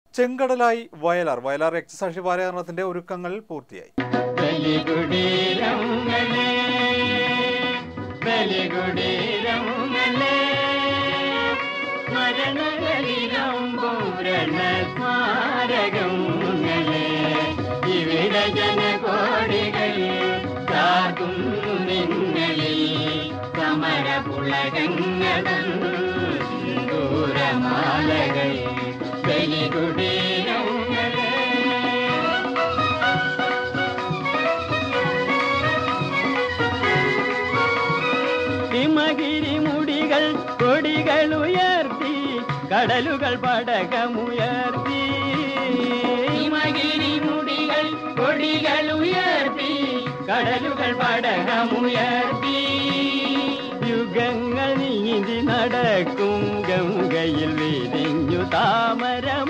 ചെങ്കടലായി വയലാർ രക്തസാക്ഷി വാരായണത്തിന്റെ ഒരുക്കങ്ങൾ പൂർത്തിയായി. ഹിമഗിരി മുടികൾ കൊടികൾ ഉയർത്തി കടലുകൾ പടകമുയർത്തി ഹിമഗിരി മുടികൾ കൊടികൾ ഉയർത്തി കടലുകൾ പടകമുയർത്തി യുഗങ്ങൾ നീന്തി നടക്കും ഗംഗയിൽ വിരിഞ്ഞു താമരം